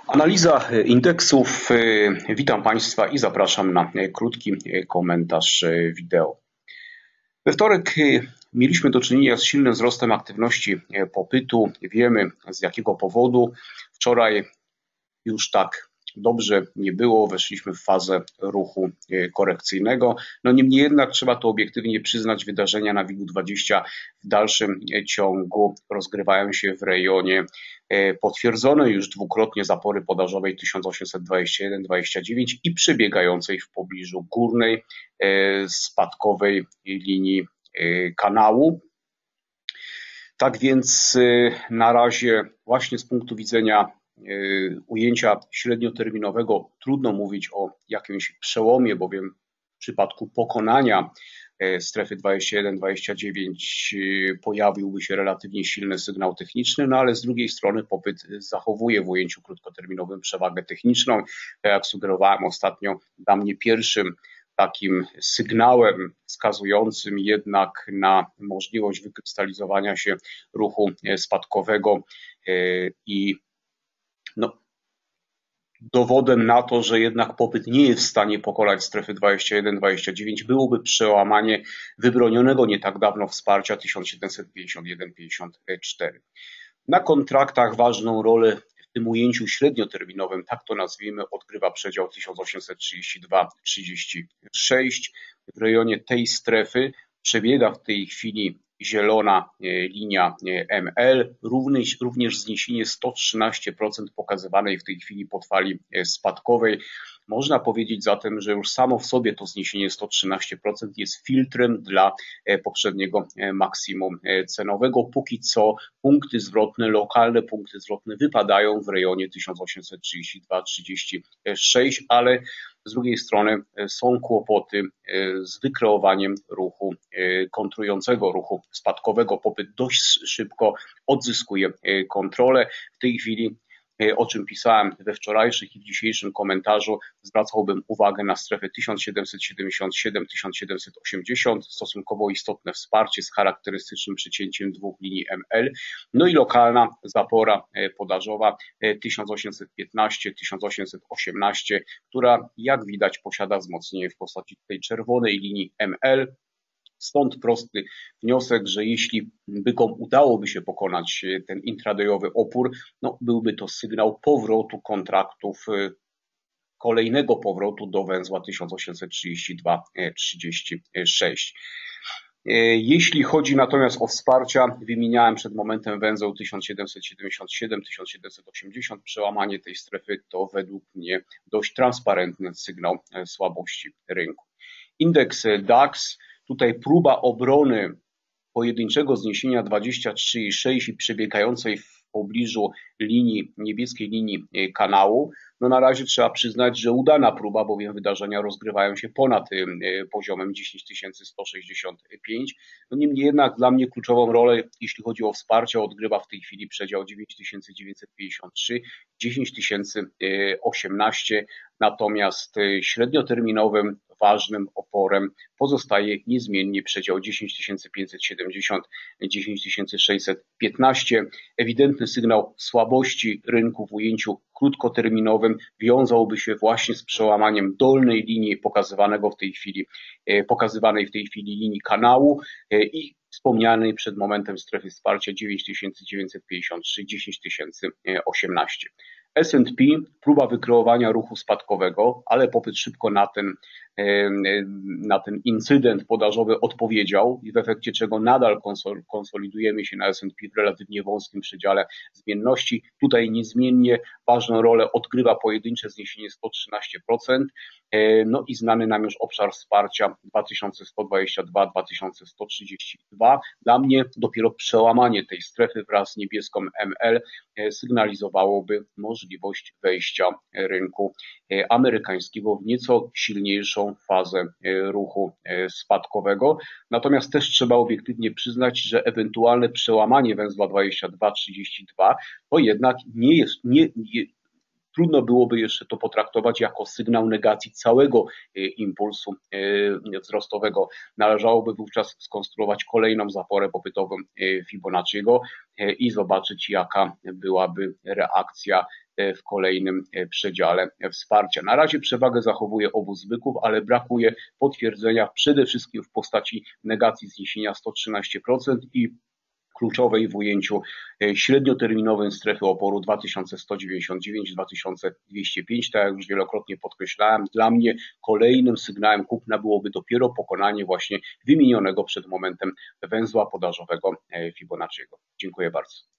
Analiza indeksów. Witam Państwa i zapraszam na krótki komentarz wideo. We wtorek mieliśmy do czynienia z silnym wzrostem aktywności popytu. Wiemy z jakiego powodu. Wczoraj już tak dobrze nie było, weszliśmy w fazę ruchu korekcyjnego. Niemniej jednak trzeba to obiektywnie przyznać, wydarzenia na WIG20 w dalszym ciągu rozgrywają się w rejonie potwierdzonej już dwukrotnie zapory podażowej 1821-29 i przebiegającej w pobliżu górnej spadkowej linii kanału. Tak więc na razie właśnie z punktu widzenia ujęcia średnioterminowego trudno mówić o jakimś przełomie, bowiem w przypadku pokonania strefy 21-29 pojawiłby się relatywnie silny sygnał techniczny, ale z drugiej strony popyt zachowuje w ujęciu krótkoterminowym przewagę techniczną. Tak jak sugerowałem ostatnio, dla mnie pierwszym takim sygnałem wskazującym jednak na możliwość wykrystalizowania się ruchu spadkowego i dowodem na to, że jednak popyt nie jest w stanie pokonać strefy 21-29 byłoby przełamanie wybronionego nie tak dawno wsparcia 1751,54. Na kontraktach ważną rolę w tym ujęciu średnioterminowym, tak to nazwijmy, odgrywa przedział 1832,36. W rejonie tej strefy przebiega w tej chwili zielona linia ML, również zniesienie 113% pokazywanej w tej chwili podfali spadkowej. Można powiedzieć zatem, że już samo w sobie to zniesienie 113% jest filtrem dla poprzedniego maksimum cenowego. Póki co punkty zwrotne, lokalne punkty zwrotne wypadają w rejonie 1832,36, ale z drugiej strony są kłopoty z wykreowaniem ruchu kontrującego, ruchu spadkowego. Popyt dość szybko odzyskuje kontrolę. W tej chwili, o czym pisałem we wczorajszych i w dzisiejszym komentarzu, zwracałbym uwagę na strefę 1777-1780, stosunkowo istotne wsparcie z charakterystycznym przecięciem dwóch linii ML, i lokalna zapora podażowa 1815-1818, która jak widać posiada wzmocnienie w postaci tej czerwonej linii ML. Stąd prosty wniosek, że jeśli bykom udałoby się pokonać ten intradayowy opór, byłby to sygnał powrotu kontraktów, kolejnego powrotu do węzła 1832,36. Jeśli chodzi natomiast o wsparcia, wymieniałem przed momentem węzeł 1777-1780. Przełamanie tej strefy to według mnie dość transparentny sygnał słabości rynku. Indeks DAX. Tutaj próba obrony pojedynczego zniesienia 23,6 i przebiegającej w pobliżu niebieskiej linii kanału. Na razie trzeba przyznać, że udana próba, bowiem wydarzenia rozgrywają się ponad poziomem 10165. Niemniej jednak dla mnie kluczową rolę, jeśli chodzi o wsparcie, odgrywa w tej chwili przedział 9953, 10018. Natomiast średnioterminowym ważnym oporem pozostaje niezmiennie przedział 10570, 10615. Ewidentny sygnał słabości rynku w ujęciu krótkoterminowym wiązałby się właśnie z przełamaniem dolnej linii pokazywanej w tej chwili linii kanału i wspomnianej przed momentem strefy wsparcia 9953, 10018. S&P, próba wykreowania ruchu spadkowego, ale popyt szybko na ten incydent podażowy odpowiedział i w efekcie czego nadal konsolidujemy się na S&P w relatywnie wąskim przedziale zmienności. Tutaj niezmiennie ważną rolę odgrywa pojedyncze zniesienie 113%, i znany nam już obszar wsparcia 2122-2132. Dla mnie dopiero przełamanie tej strefy wraz z niebieską ML sygnalizowałoby możliwość wejścia rynku amerykańskiego w nieco silniejszą fazę ruchu spadkowego. Natomiast też trzeba obiektywnie przyznać, że ewentualne przełamanie węzła 22,32 to jednak trudno byłoby jeszcze to potraktować jako sygnał negacji całego impulsu wzrostowego. Należałoby wówczas skonstruować kolejną zaporę popytową Fibonacciego i zobaczyć, jaka byłaby reakcja w kolejnym przedziale wsparcia. Na razie przewagę zachowuje obóz byków, ale brakuje potwierdzenia przede wszystkim w postaci negacji zniesienia 113% i kluczowej w ujęciu średnioterminowym strefy oporu 2199-2205. Tak jak już wielokrotnie podkreślałem, dla mnie kolejnym sygnałem kupna byłoby dopiero pokonanie właśnie wymienionego przed momentem węzła podażowego Fibonacciego. Dziękuję bardzo.